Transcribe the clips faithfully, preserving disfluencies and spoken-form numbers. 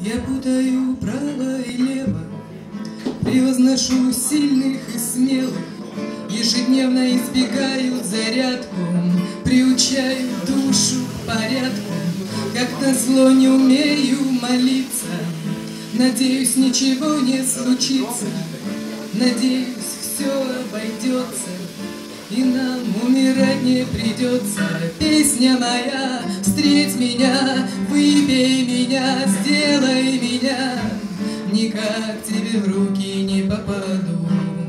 Я путаю право и лево, превозношу сильных и смелых, ежедневно избегаю зарядку, приучаю душу к порядку. Как назло не умею молиться, надеюсь, ничего не случится, надеюсь, все обойдется, и нам умирать не придется. Песня моя, встреть меня, выпей меня, сделай меня, никак тебе в руки не попаду.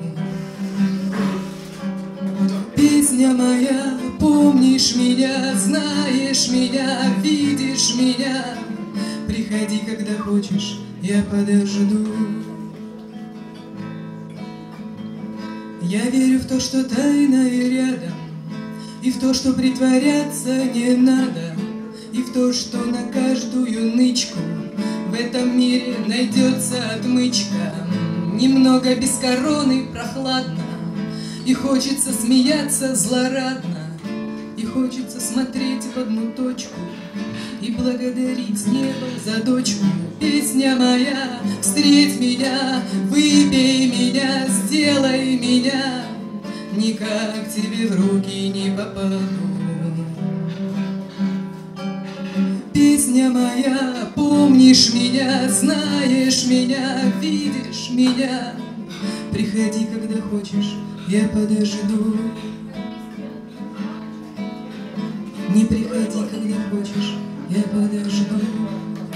Песня моя, помнишь меня, знаешь меня, видишь меня, приходи, когда хочешь, я подожду. Я верю в то, что тайное рядом, и в то, что притворяться не надо, и в то, что на каждую нычку в этом мире найдется отмычка. Немного без короны прохладно, и хочется смеяться злорадно, и хочется смотреть в одну точку и благодарить небо за дочку. Песня моя, встреть меня, выпей меня, сделай меня, никак тебе в руки не попаду. Песня моя, помнишь меня, знаешь меня, видишь меня, приходи, когда хочешь, я подожду. Не приходи, когда хочешь, я подожду.